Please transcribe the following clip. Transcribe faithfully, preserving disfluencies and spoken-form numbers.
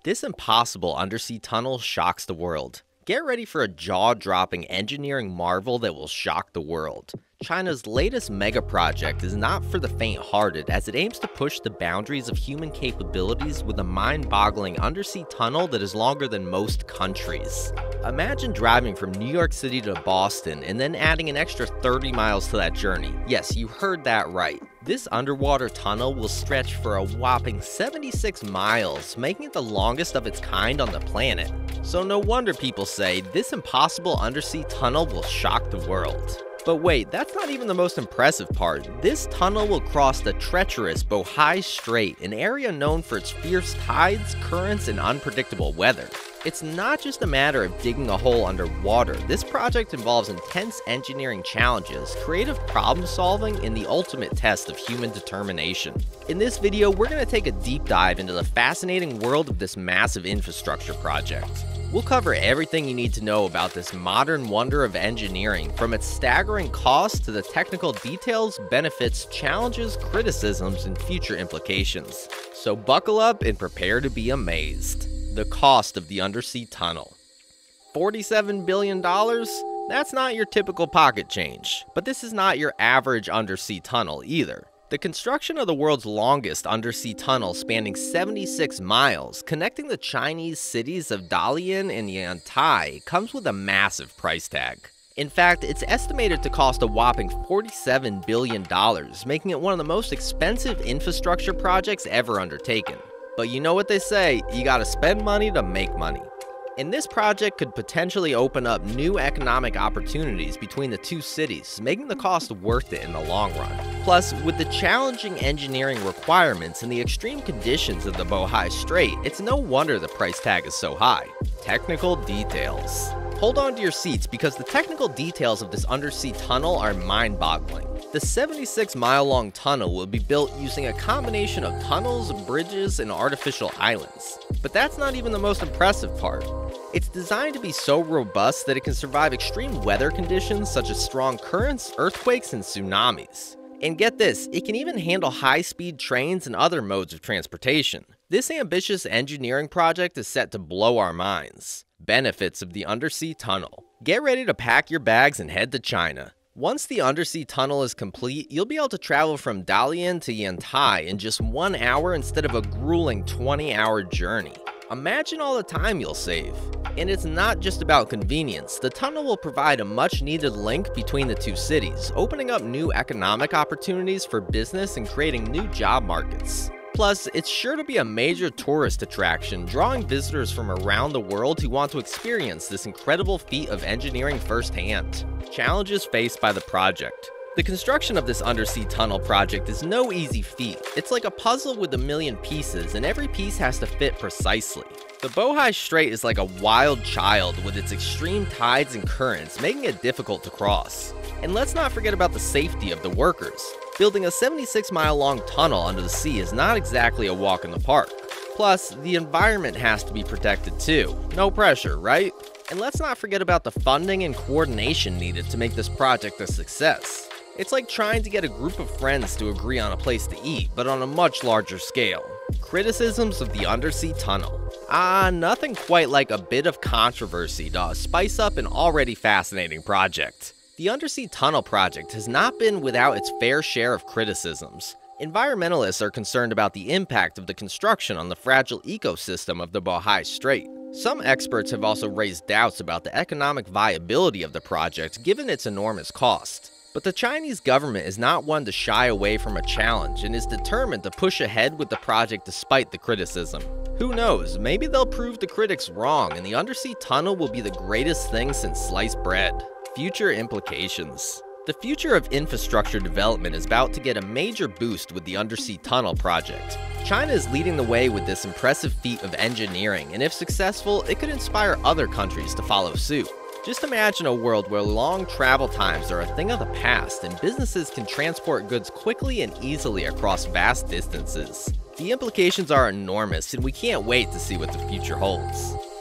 This impossible undersea tunnel shocks the world. Get ready for a jaw-dropping engineering marvel that will shock the world. China's latest mega project is not for the faint-hearted, as it aims to push the boundaries of human capabilities with a mind-boggling undersea tunnel that is longer than most countries. Imagine driving from New York City to Boston and then adding an extra thirty miles to that journey. Yes, you heard that right. This underwater tunnel will stretch for a whopping seventy-six miles, making it the longest of its kind on the planet. So no wonder people say this impossible undersea tunnel will shock the world. But wait, that's not even the most impressive part. This tunnel will cross the treacherous Bohai Strait, an area known for its fierce tides, currents, and unpredictable weather. It's not just a matter of digging a hole underwater. This project involves intense engineering challenges, creative problem solving, and the ultimate test of human determination. In this video, we're going to take a deep dive into the fascinating world of this massive infrastructure project. We'll cover everything you need to know about this modern wonder of engineering, from its staggering cost to the technical details, benefits, challenges, criticisms, and future implications. So buckle up and prepare to be amazed. The cost of the undersea tunnel. forty-seven billion dollars? That's not your typical pocket change, but this is not your average undersea tunnel either. The construction of the world's longest undersea tunnel, spanning seventy-six miles, connecting the Chinese cities of Dalian and Yantai, comes with a massive price tag. In fact, it's estimated to cost a whopping forty-seven billion dollars, making it one of the most expensive infrastructure projects ever undertaken. But you know what they say, you gotta spend money to make money. And this project could potentially open up new economic opportunities between the two cities, making the cost worth it in the long run. Plus, with the challenging engineering requirements and the extreme conditions of the Bohai Strait, it's no wonder the price tag is so high. Technical details. Hold on to your seats, because the technical details of this undersea tunnel are mind-boggling. The seventy-six mile long tunnel will be built using a combination of tunnels, bridges, and artificial islands. But that's not even the most impressive part. It's designed to be so robust that it can survive extreme weather conditions such as strong currents, earthquakes, and tsunamis. And get this, it can even handle high-speed trains and other modes of transportation. This ambitious engineering project is set to blow our minds. Benefits of the undersea tunnel. Get ready to pack your bags and head to China. Once the undersea tunnel is complete, you'll be able to travel from Dalian to Yantai in just one hour instead of a grueling twenty hour journey. Imagine all the time you'll save. And it's not just about convenience. The tunnel will provide a much-needed link between the two cities, opening up new economic opportunities for business and creating new job markets. Plus, it's sure to be a major tourist attraction, drawing visitors from around the world who want to experience this incredible feat of engineering firsthand. Challenges faced by the project. The construction of this undersea tunnel project is no easy feat. It's like a puzzle with a million pieces, and every piece has to fit precisely. The Bohai Strait is like a wild child with its extreme tides and currents, making it difficult to cross. And let's not forget about the safety of the workers. Building a seventy-six mile long tunnel under the sea is not exactly a walk in the park. Plus, the environment has to be protected too. No pressure, right? And let's not forget about the funding and coordination needed to make this project a success. It's like trying to get a group of friends to agree on a place to eat, but on a much larger scale. Criticisms of the undersea tunnel. Ah, nothing quite like a bit of controversy to spice up an already fascinating project. The undersea tunnel project has not been without its fair share of criticisms. Environmentalists are concerned about the impact of the construction on the fragile ecosystem of the Bohai Strait. Some experts have also raised doubts about the economic viability of the project given its enormous cost. But the Chinese government is not one to shy away from a challenge and is determined to push ahead with the project despite the criticism. Who knows, maybe they'll prove the critics wrong and the undersea tunnel will be the greatest thing since sliced bread. Future implications. The future of infrastructure development is about to get a major boost with the undersea tunnel project. China is leading the way with this impressive feat of engineering, and if successful, it could inspire other countries to follow suit. Just imagine a world where long travel times are a thing of the past and businesses can transport goods quickly and easily across vast distances. The implications are enormous, and we can't wait to see what the future holds.